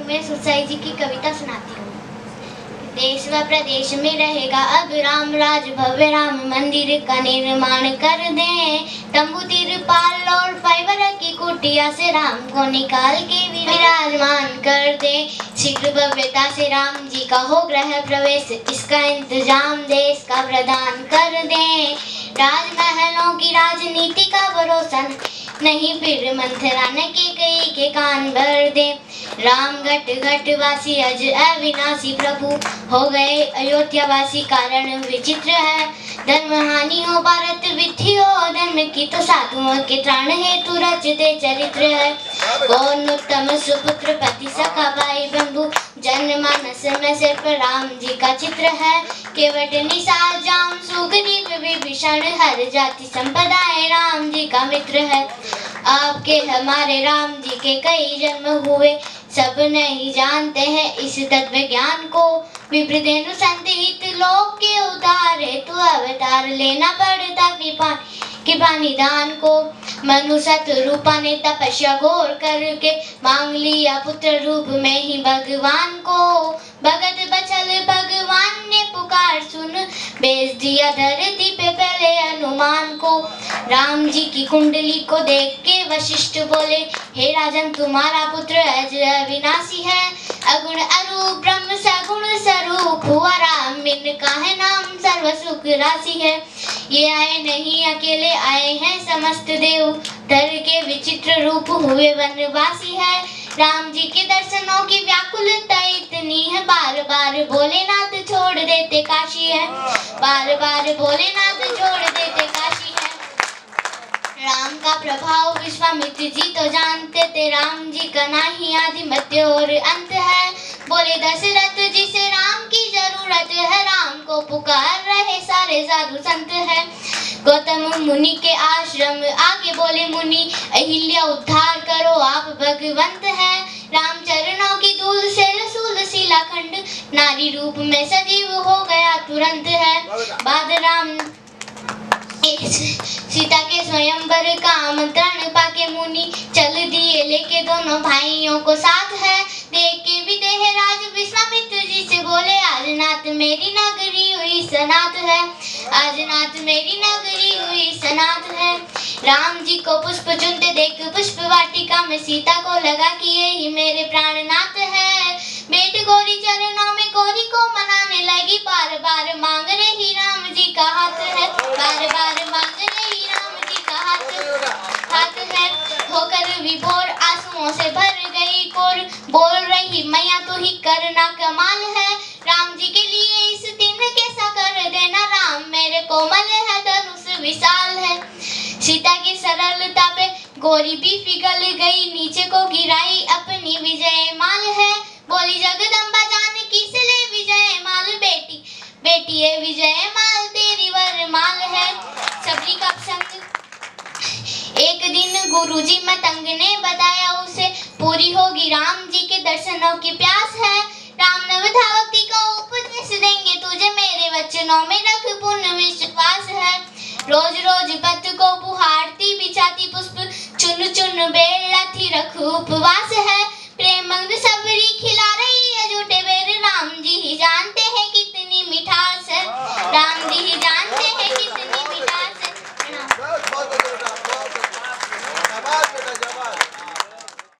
मैं सुसाई जी की कविता सुनाती हूँ। देश व प्रदेश में रहेगा अब राम राज, भव्य राम मंदिर का निर्माण कर दें। तंबू तिरपाल और फाइबर की कुटिया से राम को निकाल के विराजमान कर दें। शीघ्र भव्यता से राम जी का हो गृह प्रवेश, इसका इंतजाम देश का प्रदान कर दें। राजमहलों की राजनीति का भरोसा नहीं, फिर मंथरा न के कान भर दे। राम घट घट वासी अज अविनाशी प्रभु, हो गए अयोध्या वासी कारण विचित्र है। धर्म हानि हो भारत विधि हो, धर्म की तो साधुओं के त्राण हेतु रचते चरित्र है। कौन उत्तम सुपुत्र पति सखा भाई बंधु, जनमानस में सिर्फ राम जी का चित्र है। केवट निसार जाम सुग्रीव विभीषण, हर जाति संप्रदाय राम जी का मित्र है। आपके हमारे राम जी के कई जन्म हुए, सब नहीं जानते हैं इस तत्व ज्ञान को। विप्रदेनु संत लोक के उद्धार हेतु अवतार लेना पड़ता कृपा निदान को। मनु सत रूपा ने तपस्या घोर करके, मांग लिया पुत्र रूप में ही भगवान को। भगत बचल भगवान ने पुकार सुन, भेज दिया धरती पे पहले हनुमान को। राम जी की कुंडली को देख के वशिष्ठ बोले, हे राजन तुम्हारा पुत्र अज अविनाशी है। अगुण अरूप ब्रह्म सगुण स्वरूप हुआ राम, इनका है नाम सर्व सुख राशि है। ये आए नहीं अकेले, आए हैं समस्त देव, धर के विचित्र रूप हुए वनवासी है। राम जी के दर्शनों की व्याकुलता इतनी है, बार बार भोलेनाथ छोड़ देते काशी है। बार बार भोलेनाथ छोड़ देते काशी है। राम का प्रभाव विश्वामित्र जी तो जानते थे, राम जी का नाही आदि मध्य और अंत है। बोले दशरथ जी से राम की जरूरत है, राम को पुकार रहे सारे साधु संत है। गौतम मुनि के आश्रम आगे बोले मुनि, अहिल्या उद्धार करो आप भगवंत है। राम चरणों की धूल से रसूल शिलाखंड, नारी रूप में सजीव हो गया तुरंत है। बाद राम सीता के स्वयंवर का आमंत्रण पाके मुनि चल दिए लेके दोनों भाइयों को साथ है। देख के विदेह राज विश्वामित्र जी से बोले, आज नाथ मेरी नगरी हुई सनात है। आज नाथ मेरी नगरी हुई सनात है। राम जी को पुष्प चुनते देख पुष्प वाटिका में सीता को लगा कि ये ही मेरे प्राणनाथ है। बेट गौरी चरणों में गौरी को मनाने लगी, बार बार मांग रही राम जी का हाथ है। बार बार मांग रही राम जी का हाथ है। होकर विभोर आंसुओं से भर गई कोर, बोल रही मैया तू ही करना कमाल है। राम जी के लिए इस दिन कैसा कर देना, राम मेरे कोमल है धनुष विशाल है। सीता की सरलता पे गौरी भी पिघल गई, नीचे को गिराई अपनी विजय माल है। बोली जगदम्बा जानकी से ले विजय माल, बेटी बेटी ये विजय माल तेरी वरमाल है। सबरी का प्रसंग। एक दिन गुरुजी मतंग ने बताया उसे, पूरी होगी राम जी के दर्शनों की प्यास है। राम नवधा भक्ति का उपदेश देंगे तुझे, मेरे वचनों में रख पूर्ण विश्वास है। रोज रोज पथ को बुहारती बिछाती पुष्प, चुन चुन बेल लाती रख उपवास है।